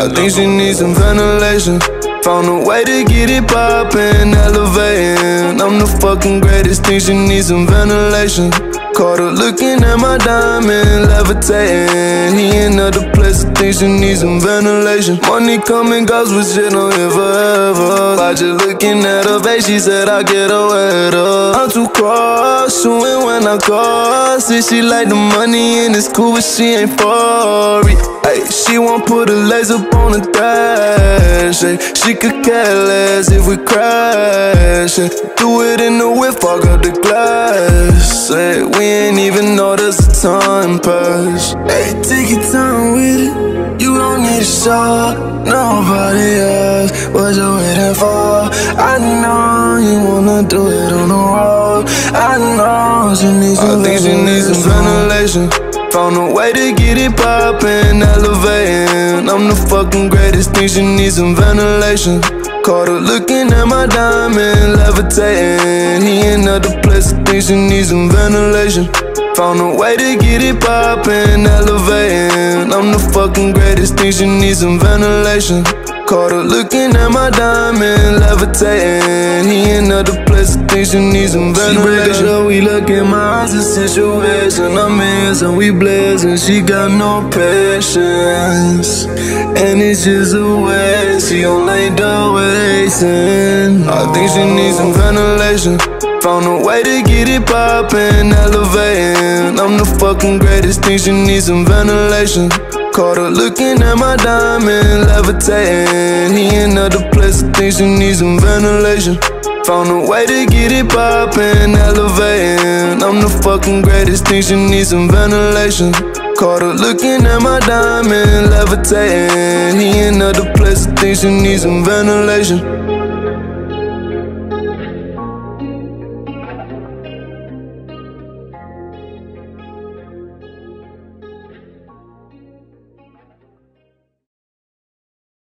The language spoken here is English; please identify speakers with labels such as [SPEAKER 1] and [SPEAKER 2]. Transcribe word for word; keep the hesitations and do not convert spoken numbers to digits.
[SPEAKER 1] think she needs some ventilation. Found a way to get it poppin', elevating. I'm the fucking greatest, think she needs some ventilation. Caught her looking at my diamond, levitating. He in other places, think she needs some ventilation. Money coming, goes with shit on here forever. By just looking at her face, she said I get her wetter. I'm too cross, shooting when I call. See she like the money and it's cool, but she ain't for it. Ay, she won't put her legs up on the dash. Ay, she could care less if we crash. Ay, do it in the whip, fog up the glass. Ay, we ain't even notice the time pass. Hey, take your time with it. You don't need a shot, nobody else. What you waiting for? I know you wanna do it on the road. I know she needs some I think she needs some ventilation. Found a way to get it poppin', elevating. I'm the fucking greatest, think she needs some ventilation. Caught her looking at my diamond, levitating. He in other places, think she needs some ventilation. Found a way to get it poppin', elevating. I'm the fucking greatest, think she needs some ventilation. Caught her looking at my diamond, levitating. He in other places, think she needs some ventilation. She break up, we look in my eyes, the situation I'm in, so we blazing. She got no patience, and it's just a waste. She don't like the wasting. I think she needs some ventilation. Found a way to get it poppin', elevating. I'm the fucking greatest, think she needs some ventilation. Caught her looking at my diamond, levitating. He in other places, think she needs some ventilation. Found a way to get it poppin', elevating. I'm the fucking greatest, think she needs some ventilation. Caught her looking at my diamond, levitating. He in other places, think she needs some ventilation.